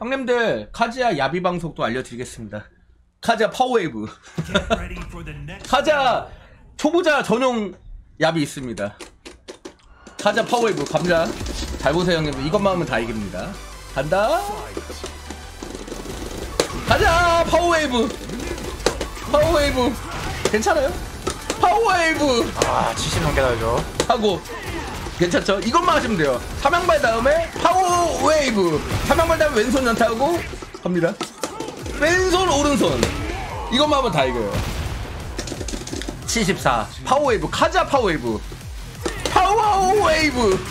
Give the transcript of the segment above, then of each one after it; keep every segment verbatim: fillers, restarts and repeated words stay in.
형님들 카즈야 야비 방송도 알려드리겠습니다. 카즈야 파워웨이브. 카즈야 초보자 전용 야비 있습니다. 카즈야 파워웨이브 갑니다. 잘 보세요 형님들. 이것만 하면 다 이깁니다. 간다. 가자 파워웨이브. 파워웨이브 괜찮아요? 파워웨이브. 아 칠십 넘게 나죠. 하고 괜찮죠? 이것만 하시면 돼요. 삼양발 다음에 파워웨이브. 삼양발 다음에 왼손 연타하고 갑니다. 왼손 오른손. 이것만 하면 다 이겨요. 칠십사 파워웨이브. 카즈야 파워웨이브. 파워웨이브.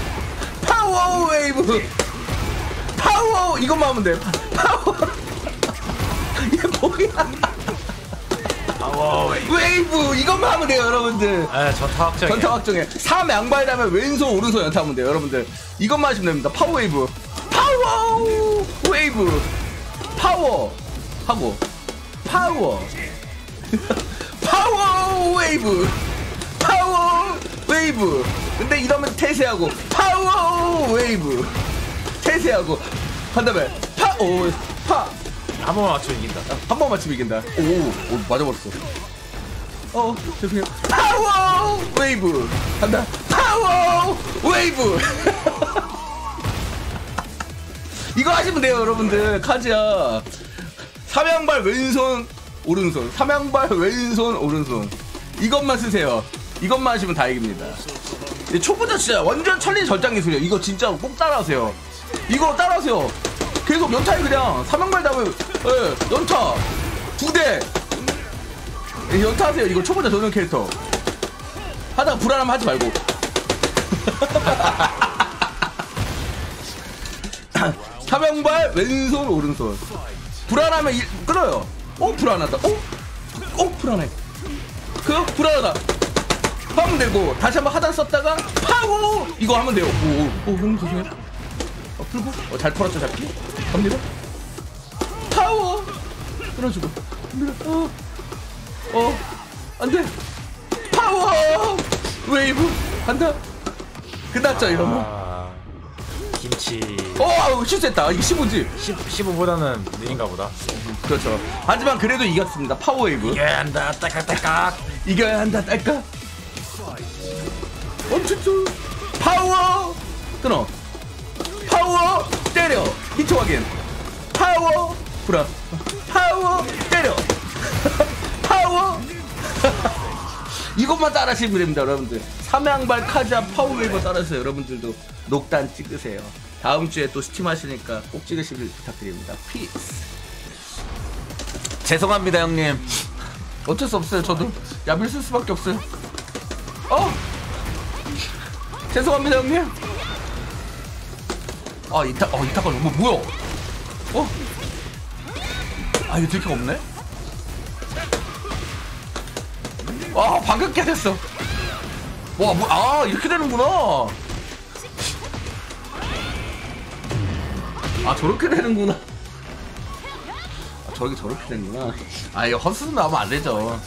파워웨이브. 파워. 이것만 하면 돼. 파워. 이게 뭐야? 웨이브. 이것만 하면 돼요 여러분들. 네, 전타 확정이에요. 전타 확정해. 삼 양발 다음에 왼손 오른손 연타하면 돼요 여러분들. 이것만 하시면 됩니다. 파워웨이브. 파워 웨이브. 파워 하고 파워. 파워 웨이브. 파워 웨이브. 근데 이러면 태세하고 파워 웨이브. 태세하고 한 다음에 파오 파. 한 번만 맞추면 이긴다. 한 번 맞추면 이긴다. 오, 오 맞아버렸어. 어, 죄송해요. 파워 웨이브 간다. 파워 웨이브. 이거 하시면 돼요 여러분들. 카즈야 삼양발 왼손 오른손. 삼양발 왼손 오른손. 이것만 쓰세요. 이것만 하시면 다 이깁니다. 초보자 진짜 완전 천리 절장 기술이에요. 이거 진짜 꼭 따라하세요. 이거 따라하세요. 계속 연타에 그냥 삼양발 다음에 예, 연타 두 대 연타하세요. 이거 초보자 전용 캐릭터 하다가 불안하면 하지 말고. 삼양발 왼손 오른손. 불안하면 이, 끊어요. 어 불안하다. 어? 어 불안해. 그 불안하다 하면 되고 다시 한번 하단 썼다가 파워 이거 하면 돼요. 오오 형님 조심해. 어, 풀고 어, 잘 풀었죠 잡기. 갑니다. 파워 끊어주고 갑니다. 어, 어 안돼. 파워 웨이브 간다. 끝났죠 이러면. 아, 김치. 어 실수했다. 이게 십오지. 십오보다는 느린가 보다. 그렇죠. 하지만 그래도 이겼습니다. 파워 웨이브. 이겨야 한다. 딸깍딸깍. 이겨야 한다. 딸까. 엄청 파워 끊어. 파워 때려. 히트 확인. 파워 불안. 파워 때려. 파워. 이것만 따라하시면 됩니다 여러분들. 삼양발 카즈야 파워웨이버 따라서 여러분들도 녹단 찍으세요. 다음주에 또 스팀 하시니까 꼭 찍으시길 부탁드립니다. 피스. 죄송합니다 형님. 어쩔 수 없어요. 저도 야빌 쓸 수밖에 없어요. 어 죄송합니다 형님. 아 이타 어 이타가 뭐 뭐야? 어? 아 이거 들키가 없네. 와 방금 깨졌어. 와 뭐 아 이렇게 되는구나. 아 저렇게 되는구나. 아, 저렇게 저렇게 되는구나. 아 이거 헛수습 나오면 안 되죠.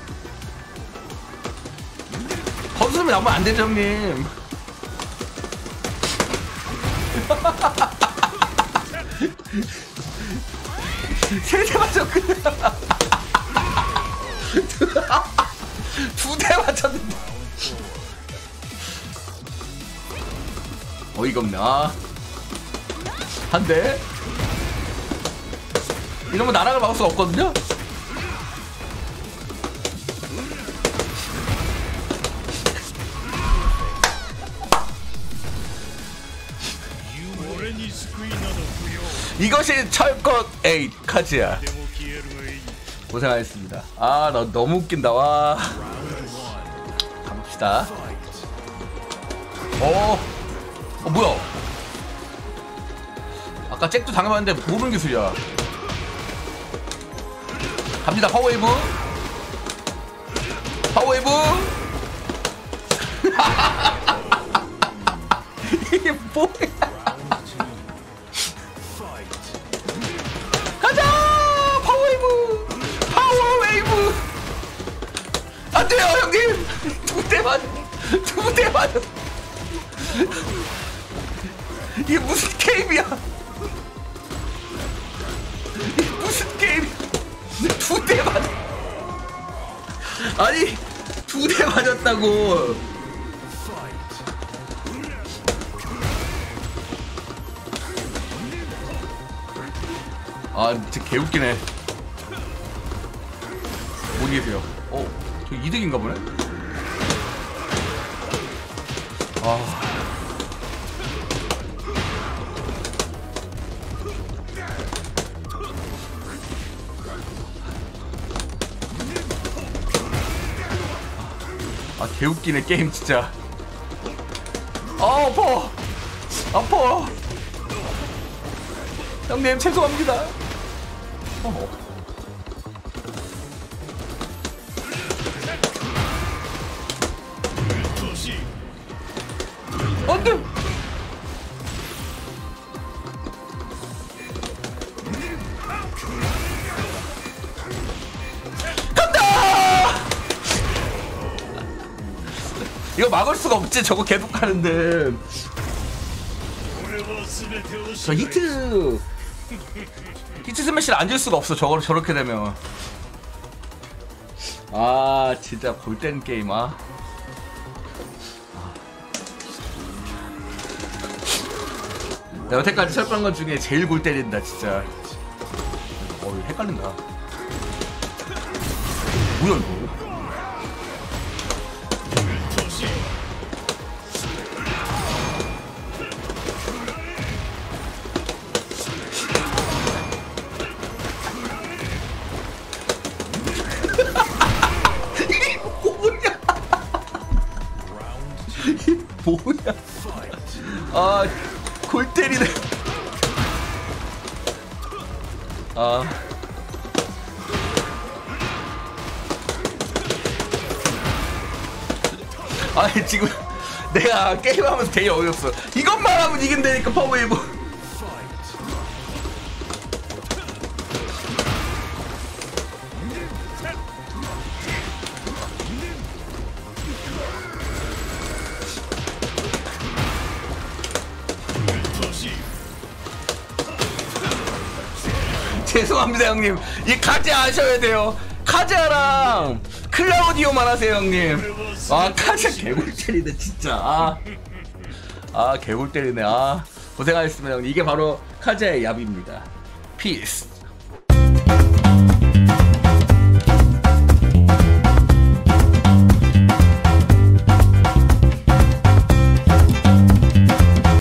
헛수습 나오면 안 되죠 형님. 세 대 맞췄거든. 두 대 맞췄는데. 어이가 없네. 아. 한 대. 이러면 나락을 막을 수가 없거든요. 이것이 철권 에잇 카즈야. 고생하셨습니다. 아, 나 너무 웃긴다. 와. 가봅시다. 어, 어 뭐야? 아까 잭도 당해봤는데 모르는 기술이야. 갑니다. 파워웨이브. 파워웨이브. 이게 뭐야? 가자! 파워웨이브! 파워웨이브! 안 돼요, 형님! 두 대 맞, 두 대 맞. 이게 무슨 게임이야? 아니 두 대 맞았다고. 아 진짜 개웃기네. 어디 계세요? 어? 저 이득인가 보네? 아... 아 개웃기네 게임 진짜. 아 아파 아파 형님 죄송합니다. 어. 안돼. 간다. 이거 막을 수가 없지. 저거 계속 하는데. 저 히트 히트 스매시를 안 줄 수가 없어. 저거 저렇게 되면. 아 진짜 골 때린 게임. 아 내가 여태까지 설명한 것 중에 제일 골 때린다 진짜. 어 헷갈린다. 뭐야 이거. 뭐야? 아, 골 때리네. 아. 아니 지금 내가 게임하면서 되게 어이없어. 이것만 하면 이긴다니까 파워웨이브. 죄송합니다 형님. 이 카제 아셔야 돼요. 카제랑 클라우디오만 하세요 형님. 아 카제 개골 때리네 진짜. 아, 아 개골 때리네. 아 고생하셨습니다 형님. 이게 바로 카제의 얍입니다. 피스.